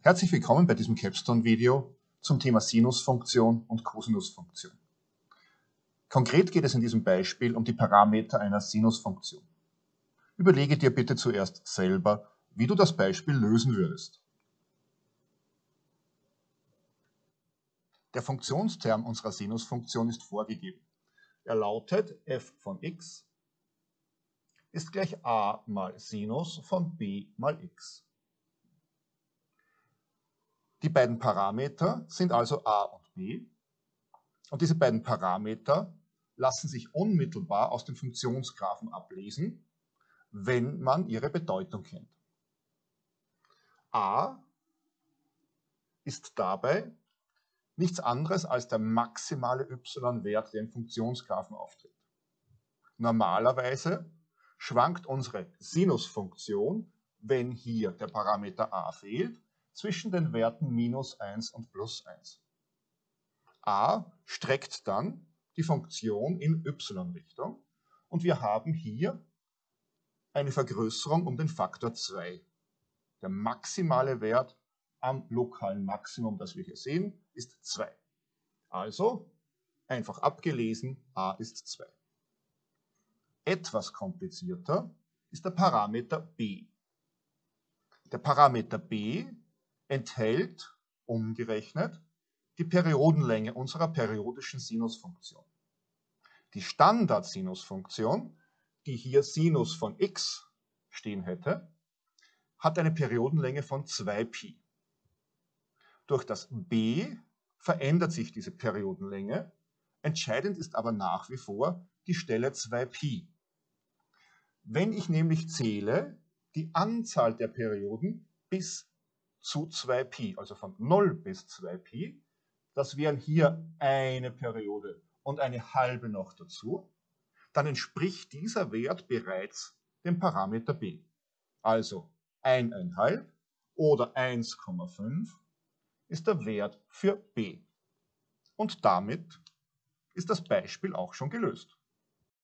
Herzlich willkommen bei diesem Capstone-Video zum Thema Sinusfunktion und Kosinusfunktion. Konkret geht es in diesem Beispiel um die Parameter einer Sinusfunktion. Überlege dir bitte zuerst selber, wie du das Beispiel lösen würdest. Der Funktionsterm unserer Sinusfunktion ist vorgegeben. Er lautet f von x ist gleich a mal Sinus von b mal x. Die beiden Parameter sind also a und b und diese beiden Parameter lassen sich unmittelbar aus dem Funktionsgraphen ablesen, wenn man ihre Bedeutung kennt. A ist dabei nichts anderes als der maximale y-Wert, der im Funktionsgraphen auftritt. Normalerweise schwankt unsere Sinusfunktion, wenn hier der Parameter a fehlt, zwischen den Werten minus 1 und plus 1. A streckt dann die Funktion in y-Richtung und wir haben hier eine Vergrößerung um den Faktor 2. Der maximale Wert am lokalen Maximum, das wir hier sehen, ist 2. Also einfach abgelesen, a ist 2. Etwas komplizierter ist der Parameter b. Der Parameter b enthält, umgerechnet, die Periodenlänge unserer periodischen Sinusfunktion. Die Standardsinusfunktion, die hier Sinus von x stehen hätte, hat eine Periodenlänge von 2π. Durch das b verändert sich diese Periodenlänge, entscheidend ist aber nach wie vor die Stelle 2π. Wenn ich nämlich zähle die Anzahl der Perioden bis zu 2π, also von 0 bis 2π, das wären hier eine Periode und eine halbe noch dazu, dann entspricht dieser Wert bereits dem Parameter b. Also 1,5 oder 1,5 ist der Wert für b. Und damit ist das Beispiel auch schon gelöst.